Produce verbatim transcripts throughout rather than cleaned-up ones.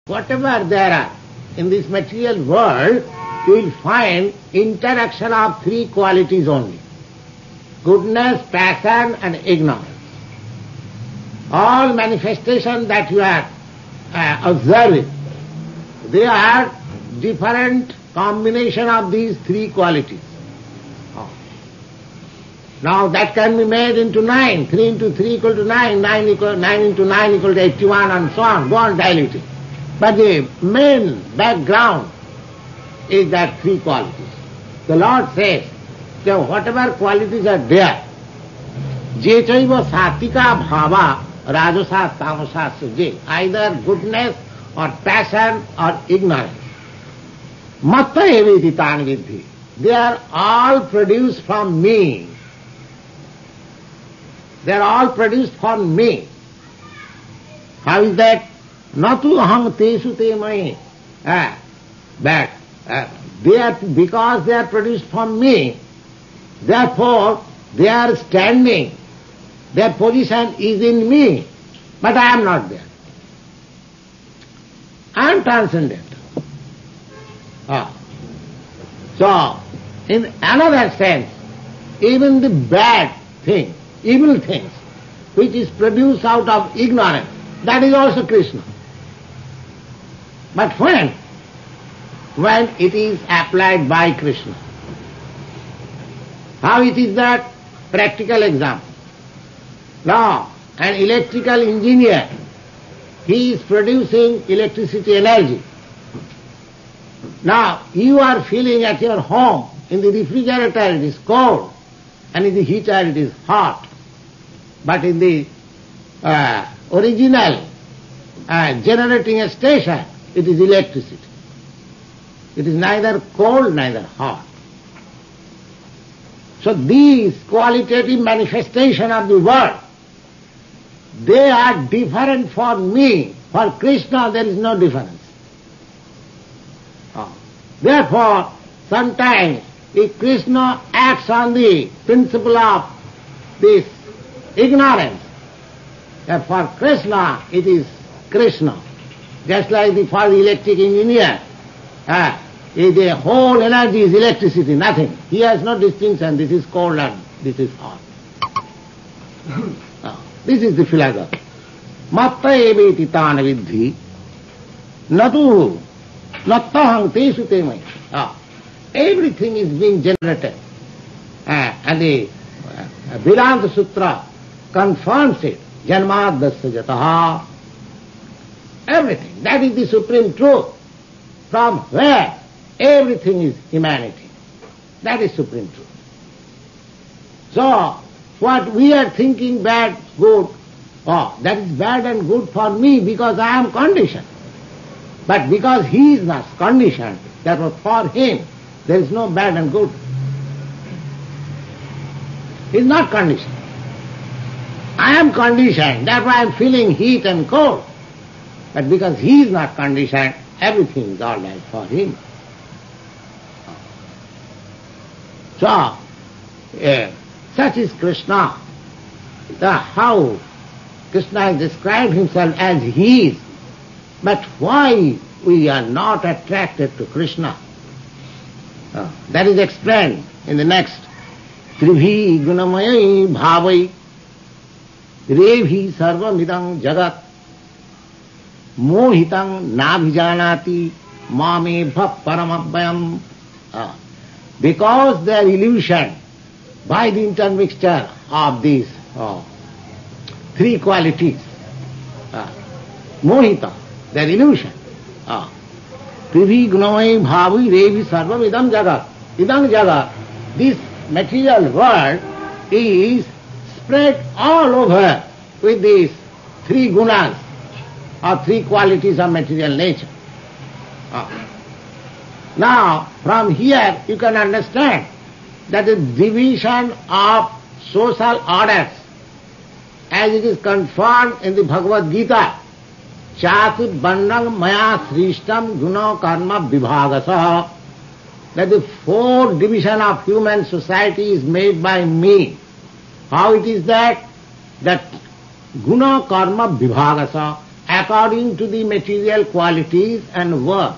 whatever there are in this material world, you will find interaction of three qualities only: goodness, passion and ignorance. All manifestations that you are uh, observing, they are different combination of these three qualities. Oh. Now that can be made into nine. Three into three equal to nine. Nine equal nine into nine equal to eighty-one, and so on. Go on diluting. But the main background is that three qualities. The Lord says that whatever qualities are there, je chaiva satika bhava rajasa tamasa suje, either goodness or passion or ignorance. Matta eviti tan vidhi. They are all produced from me. They are all produced from me. How is that? Natu aham tesu te mai. Ah, but uh, they are, because they are produced from me, therefore they are standing. Their position is in me, but I am not there. I am transcendent. Ah. So, in another sense, even the bad thing, evil things, which is produced out of ignorance, that is also Krishna. But when? When it is applied by Krishna. How it is that? Practical example. Now, an electrical engineer, he is producing electricity energy. Now, you are feeling at your home, in the refrigerator it is cold, and in the heater it is hot. But in the uh, original uh, generating station, it is electricity. It is neither cold, neither hot. So these qualitative manifestations of the world, they are different for me. For Krishna there is no difference. Oh. Therefore, sometimes if Krishna acts on the principle of this ignorance, that for Krishna it is Krishna. Just like the, for the electric engineer, uh, the whole energy is electricity, nothing. He has no distinction, this is cold and this is hot. uh, this is the philosophy. Matta eveti tana vidhi natu nattahang tesu te mai. Uh, everything is being generated. Uh, and the uh, Vedanta Sutra confirms it. Janmadasya jataha. Everything. That is the supreme truth. From where everything is humanity. That is supreme truth. So, what we are thinking bad, good, oh, that is bad and good for me because I am conditioned. But because he is not conditioned, therefore for him there is no bad and good. He is not conditioned. I am conditioned, therefore I am feeling heat and cold. But because he is not conditioned, everything is all right for him. So, uh, such is Krishna. The how Krishna has described himself as he is. But why we are not attracted to Krishna? Uh, that is explained in the next. Tribhi gunamaya bhavai revi sarvamidang jagat mohitang nabhijanati mame bhav paramabhyam. Uh, because their illusion by the intermixture of these uh, three qualities, uh, mohita, their illusion. Pribhi gunamai bhavi revi sarvam idam jagat. Idam jagat, this material world is spread all over with these three gunas or three qualities of material nature. Uh. Now, from here you can understand that the division of social orders as it is confirmed in the Bhagavad Gita, Chatur Bandang Maya Srishtam Guna Karma Vibhagasa, that the four division of human society is made by me. How it is that? That Guna Karma Vibhagasa, according to the material qualities and worth.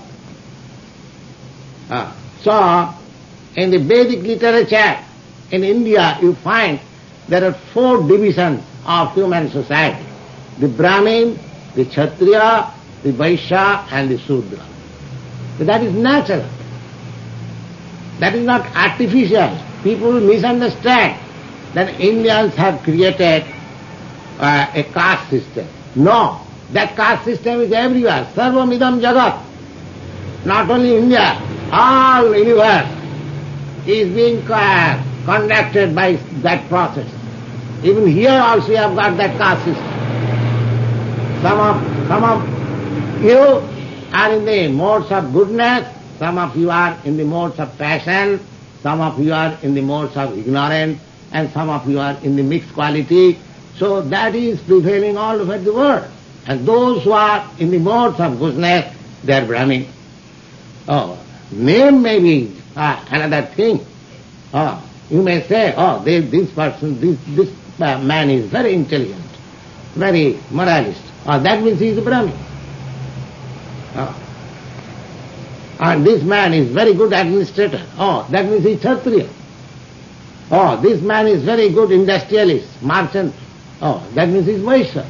Uh, so, in the Vedic literature, in India, you find there are four divisions of human society. The Brahmin, the Kshatriya, the Vaishya and the Shudra. So that is natural. That is not artificial. People misunderstand that Indians have created uh, a caste system. No, that caste system is everywhere. Sarvamidam Jagat. Not only India, all universe is being uh, conducted by that process. Even here also you have got that caste system. Some of, some of you are in the modes of goodness, some of you are in the modes of passion, some of you are in the modes of ignorance, and some of you are in the mixed quality. So that is prevailing all over the world. And those who are in the modes of goodness, they are Brahmin. Oh, name may be ah, another thing. Oh, you may say, oh, they, this person, this, this uh, man is very intelligent, very moralist. Oh, that means he is a Brahmin. Oh. And this man is very good administrator. Oh, that means he is Kshatriya. Oh, this man is very good industrialist, merchant. Oh, that means he is Vaishya.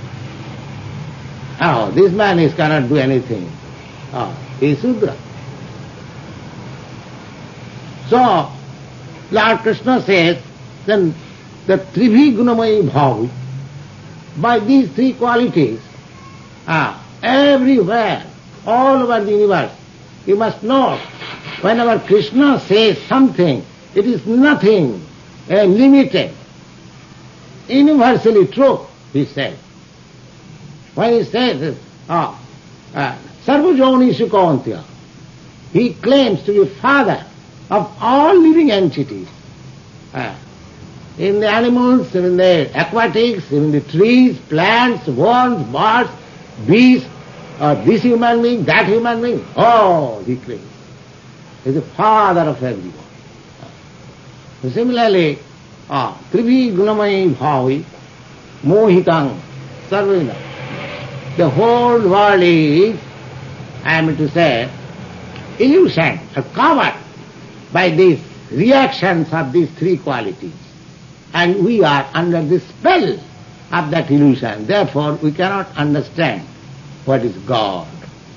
Oh, this man is cannot do anything. Oh, he is Shudra. So, Lord Krishna says, then the Tribhi Gunamayi Bhavi, by these three qualities, ah, everywhere, all over the universe, you must know, whenever Krishna says something, it is nothing uh, limited, universally true, he says. When he says this, ah, uh, Sarvajonishu Kauntya, he claims to be father of all living entities. Uh, in the animals, in the aquatics, in the trees, plants, worms, birds, beasts, uh, this human being, that human being, oh, he claims. He is the father of everyone. So similarly, uh, Tribhi Gunamayi Bhavi, Mohitang, Sarvina. The whole world is, I am to say, illusion, or covered by these reactions of these three qualities. And we are under the spell of that illusion. Therefore, we cannot understand what is God.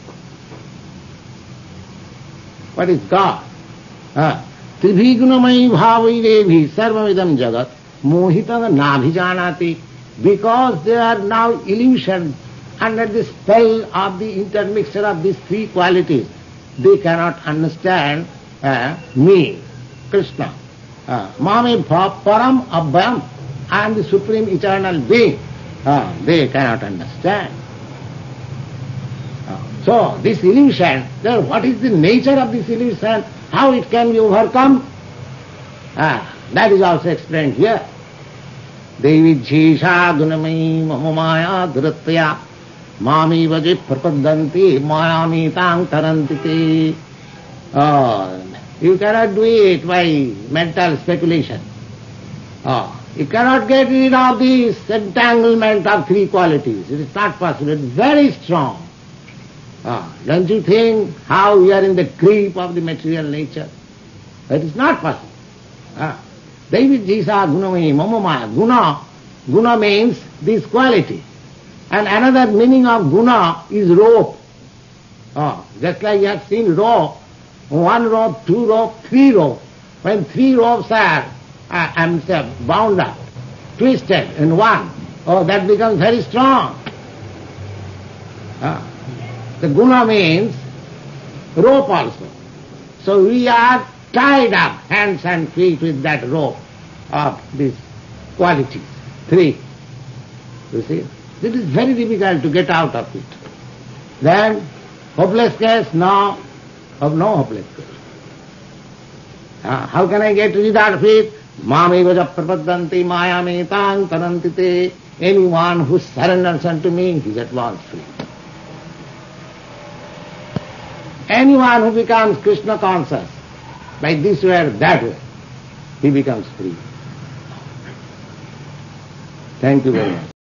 What is God? Tribhi gunamayi bhavi devi sarvamidam jagat mohitang nabhijanati. Because they are now illusions under the spell of the intermixture of these three qualities, they cannot understand uh, me, Krishna. Uh, Mami param abhayam, I am the supreme eternal being. Uh, they cannot understand. Uh, so this illusion, then what is the nature of this illusion? How it can be overcome? Uh, that is also explained here. Devi jhesha gunamai mamamaya dhuratya mami vaje prapadanti mayami tang tarantite. Oh, you cannot do it by mental speculation. Oh, you cannot get rid of this entanglement of three qualities. It is not possible. It is very strong. Oh, don't you think how we are in the grip of the material nature? It is not possible. Ah. Devi jisa gunamai mamamaya. Guna. Guna means this quality. And another meaning of guna is rope. Oh, just like you have seen rope. One rope, two rope, three rope. When three ropes are, uh, I'm saying, bound up, twisted in one, oh, that becomes very strong. Uh, the guna means rope also. So we are tied up, hands and feet, with that rope of these qualities, three. You see, it is very difficult to get out of it. Then, hopeless case, no. Of no hopeless case. Uh, how can I get rid of it? Mami vaja prapadanti mayami tang tarantite. Anyone who surrenders unto me, he is at once free. Anyone who becomes Krishna conscious, by this way or that way, he becomes free. Thank you very much.